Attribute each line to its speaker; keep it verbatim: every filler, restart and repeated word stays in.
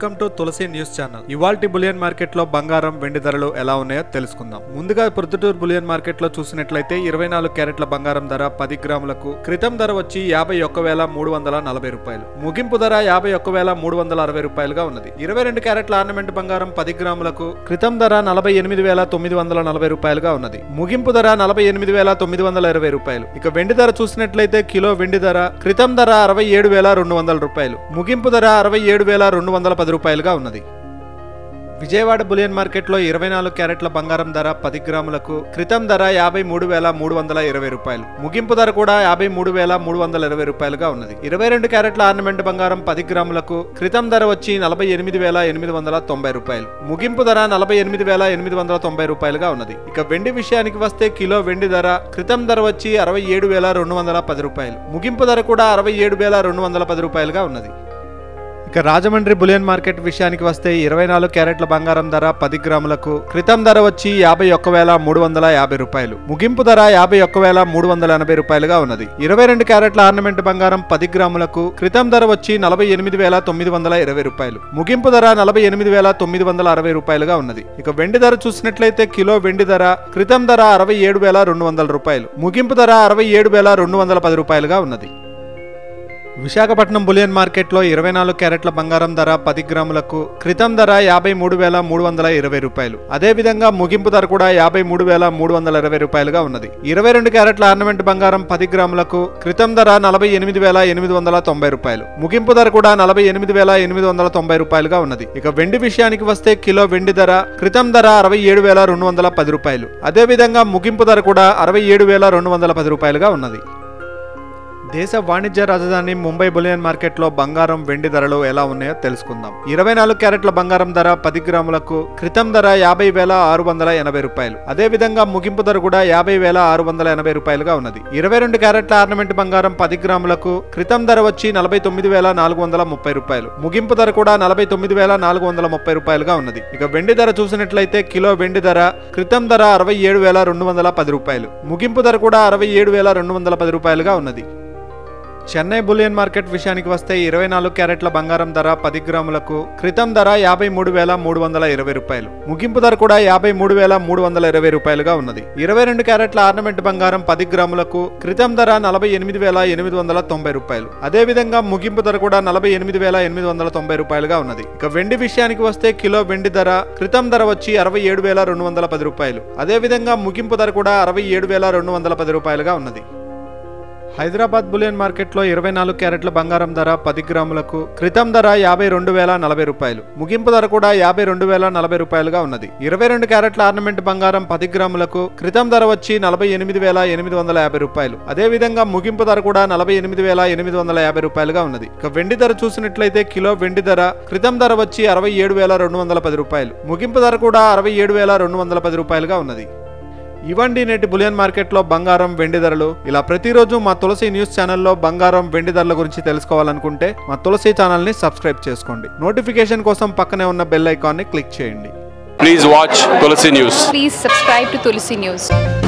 Speaker 1: Welcome to Tulasi news channel. ఇవాల్టి bullion market లో బంగారం వెండి ధరలు ఎలా ఉన్నాయో తెలుసుకుందాం. ముందుగా ప్రొద్దుటూరు బులియన్ మార్కెట్ లో చూసినట్లయితే ఇరవై నాలుగు క్యారెట్ల బంగారం ధర పది గ్రాములకు క్రితం ధర వచ్చి యాభై ఒక్క వేల మూడు వందల నలభై రూపాయలు, ముగింపు ధర యాభై ఒక్క వేల మూడు వందల అరవై రూపాయలుగా ఉన్నది. ఇరవై రెండు క్యారెట్ల ఆర్నమెంట్ బంగారం పది గ్రాములకు క్రితం ధర నలభై ఎనిమిది వేల తొమ్మిది వందల నలభై రూపాయలుగా ఉన్నది. ముగింపు ధర నలభై ఎనిమిది వేల తొమ్మిది వందల ఇరవై రూపాయలు. ఇక వెండి ధర చూసినట్లయితే కిలో వెండి ధర క్రితం ధర అరవై ఏడు వేల రెండు వందల రూపాయలు, ముగింపు ధర అరవై ఏడు వేల రెండు వందల పది రూపాయలుగా ఉన్నది. విజయవాడ బులియన్ మార్కెట్ లో ఇరవై నాలుగు క్యారెట్ల బంగారం ధర పది గ్రాములకు క్రితం ధర యాభై మూడు వేల మూడు వందల ఇరవై రూపాయలు, ముగింపు ధర కూడా యాభై మూడు వేల మూడు వందల ఇరవై రూపాయలుగా ఉన్నది. ఇరవై రెండు క్యారెట్ల ఆర్నమెంట్ బంగారం పది గ్రాములకు క్రితం ధర వచ్చి నలభై ఎనిమిది వేల ఎనిమిది వందల తొంభై రూపాయలు, ముగింపు ధర నలభై ఎనిమిది వేల ఎనిమిది వందల తొంభై రూపాయలుగా ఉన్నది. ఇక వెండి విషయానికి వస్తే కిలో వెండి ధర క్రితం ధర వచ్చి అరవై ఏడు వేల రెండు వందల పది రూపాయలు, ముగింపు ధర కూడా అరవై ఏడు వేల రెండు వందల పది రూపాయలుగా ఉన్నది. ఇక రాజమండ్రి బులియన్ మార్కెట్ విషయానికి వస్తే ఇరవై నాలుగు క్యారెట్ల బంగారం ధర పది గ్రాములకు క్రితం ధర వచ్చి యాభై ఒక్క వేల మూడు వందల యాభై రూపాయలు, ముగింపు ధర యాభై ఒక్క వేల మూడు వందల ఎనభై రూపాయలుగా ఉన్నది. ఇరవై రెండు క్యారెట్ల ఆర్నమెంట్ బంగారం పది గ్రాములకు క్రితం ధర వచ్చి నలభై ఎనిమిది వేల తొమ్మిది వందల ఇరవై రూపాయలు, ముగింపు ధర నలభై ఎనిమిది వేల తొమ్మిది వందల అరవై రూపాయలుగా ఉన్నది. ఇక వెండి ధర చూసినట్లయితే కిలో వెండి ధర క్రితం ధర అరవై ఏడు వేల రెండు వందల రూపాయలు, ముగింపు ధర అరవై ఏడు వేల రెండు వందల పది రూపాయలుగా ఉన్నది. విశాఖపట్నం బులియన్ మార్కెట్ లో ఇరవై నాలుగు క్యారెట్ల బంగారం ధర పది గ్రాములకు క్రితం ధర యాభై మూడు వేల మూడు వందల ఇరవై రూపాయలు, అదే విధంగా ముగింపు ధర కూడా యాభై మూడు వేల మూడు వందల ఇరవై రూపాయలుగా ఉన్నది. ఇరవై రెండు క్యారెట్ల ఆర్నమెంట్ బంగారం పది గ్రాములకు క్రితం ధర నలభై ఎనిమిది వేల ఎనిమిది వందల తొంభై రూపాయలు, ముగింపు ధర కూడా నలభై ఎనిమిది వేల ఎనిమిది వందల తొంభై రూపాయలుగా ఉన్నది. ఇక వెండి విషయానికి వస్తే కిలో వెండి ధర క్రితం ధర అరవై ఏడు వేల రెండు వందల పది రూపాయలు, అదే విధంగా ముగింపు ధర కూడా అరవై ఏడు వేల రెండు వందల పది రూపాయలుగా ఉన్నది. దేశ వాణిజ్య రాజధాని ముంబై బులియన్ మార్కెట్ లో బంగారం వెండి ధరలు ఎలా ఉన్నాయో తెలుసుకుందాం. ఇరవై నాలుగు క్యారెట్ల బంగారం ధర పది గ్రాములకు క్రితం ధర యాభై వేల ఆరు వందల ఎనభై రూపాయలు, అదే విధంగా ముగింపు ధర కూడా యాభై వేల ఆరు వందల ఎనభై రూపాయలుగా ఉన్నది. ఇరవై రెండు క్యారెట్ల ఆర్నమెంట్ బంగారం పది గ్రాములకు క్రితం ధర వచ్చి నలభై తొమ్మిది వేల నాలుగు వందల ముప్పై రూపాయలు, ముగింపు ధర కూడా నలభై తొమ్మిది వేల నాలుగు వందల ముప్పై రూపాయలుగా ఉన్నది. ఇక వెండి ధర చూసినట్లయితే కిలో వెండి ధర క్రితం ధర అరవై ఏడు వేల రెండు వందల పది రూపాయలు, ముగింపు ధర కూడా అరవై ఏడు వేల రెండు వందల పది రూపాయలుగా ఉన్నది. చెన్నై బులియన్ మార్కెట్ విషయానికి వస్తే ఇరవై నాలుగు క్యారెట్ల బంగారం ధర పది గ్రాములకు క్రితం ధర యాభై మూడు వేల మూడు వందల ఇరవై రూపాయలు, ముగింపు ధర కూడా యాభై మూడు వేల మూడు వందల ఇరవై రూపాయలుగా ఉన్నది. ఇరవై రెండు క్యారెట్ల ఆర్నమెంట్ బంగారం పది గ్రాములకు క్రితం ధర నలభై ఎనిమిది వేల ఎనిమిది వందల తొంభై రూపాయలు, అదే విధంగా ముగింపు ధర కూడా నలభై ఎనిమిది వేల ఎనిమిది వందల తొంభై రూపాయలుగా ఉన్నది. ఇక వెండి విషయానికి వస్తే కిలో వెండి ధర క్రితం ధర వచ్చి అరవై ఏడు వేల రెండు వందల పది రూపాయలు, అదే విధంగా ముగింపు ధర కూడా అరవై ఏడు వేల రెండు వందల పది రూపాయలుగా ఉన్నది. హైదరాబాద్ బులియన్ మార్కెట్ లో ఇరవై నాలుగు క్యారెట్ల బంగారం ధర పది గ్రాములకు క్రితం ధర యాభై రెండు వేల నలభై రూపాయలు, ముగింపు ధర కూడా యాభై రెండు వేల నలభై రూపాయలుగా ఉన్నది. ఇరవై రెండు క్యారెట్ల ఆర్నమెంట్ బంగారం పది గ్రాములకు క్రితం ధర వచ్చి నలభై ఎనిమిది వేల ఎనిమిది వందల యాభై రూపాయలు, అదే విధంగా ముగింపు ధర కూడా నలభై ఎనిమిది వేల ఎనిమిది వందల యాభై రూపాయలుగా ఉన్నది. ఇక వెండి ధర చూసినట్లయితే కిలో వెండి ధర క్రితం ధర వచ్చి అరవై ఏడు వేల రెండు వందల పది రూపాయలు, ముగింపు ధర కూడా అరవై ఏడు వేల రెండు వందల పది రూపాయలుగా ఉన్నది. ఇవండి నేటి బులియన్ మార్కెట్లో బంగారం వెండి ధరలు. ఇలా ప్రతిరోజు మా తులసి న్యూస్ ఛానల్లో బంగారం వెండి ధరల గురించి తెలుసుకోవాలనుకుంటే మా తులసి ఛానల్ని సబ్స్క్రైబ్ చేసుకోండి. నోటిఫికేషన్ కోసం పక్కనే ఉన్న బెల్ ఐకాన్ని క్లిక్ చేయండి.
Speaker 2: Please watch Tulsi News.
Speaker 3: Please subscribe to Tulsi News.